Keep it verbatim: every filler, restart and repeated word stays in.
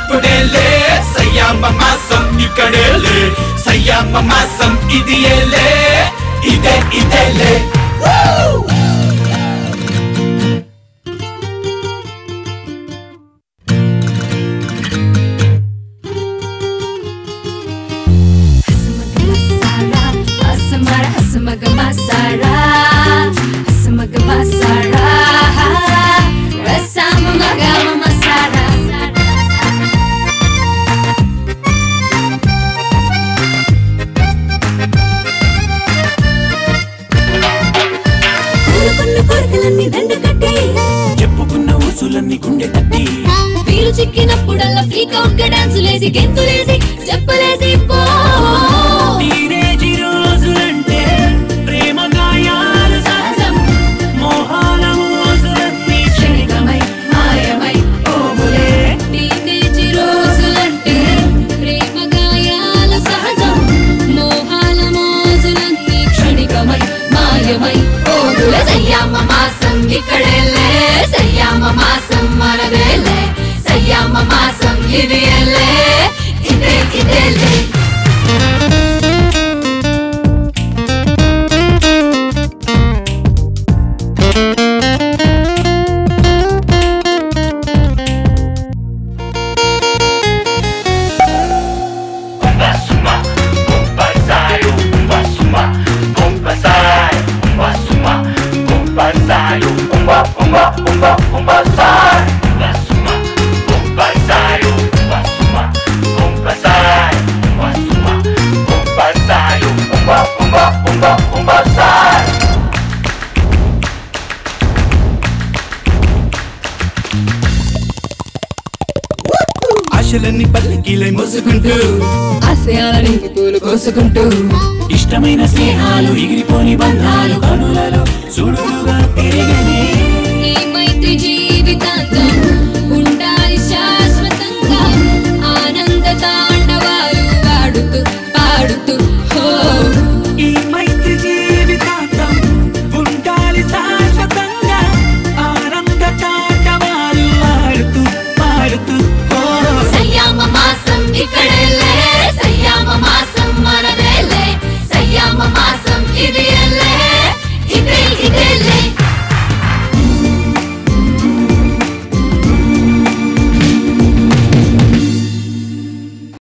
ఇప్పుడేలే సయ్యామ మాసం ఇక్కడేలే సయ్యామ మాసం ఇది ఏలే ఇదే ఇదేలే చెప్పుకున్న ఊసులన్నీ గుండె తట్టి వీలు చిక్కినప్పుడల్లా ఫ్రీక్ అవుట్ గా డాన్సులేసి గెంతులేసి చెప్పలేసి పో టీనేజ్ రోజులంటే ప్రేమ గాయాలు సహజం మోహాల మోసులన్నీ క్షణికమై మాయమై పోవులే టీనేజ్ రోజులంటే ప్రేమ గాయాలు సహజం మోహాల మోసులన్నీ క్షణికమై మాయమై పోవులే సయ్యామ మాసం ఇక్కడేలే సయ్యామ మాసం మనదేలే సయ్యామ మాసం ఇది ఏలే ఇదే ఇదేలే ఆశలన్నీ పల్లకీలై మోసుకుంటూ ఆశయాలని పూలు కోసుకుంటూ ఇష్టమైన స్నేహాలు ఎగిరిపోని బంధాలు కనులలో చూడుగా తిరిగని ఈ మైత్రి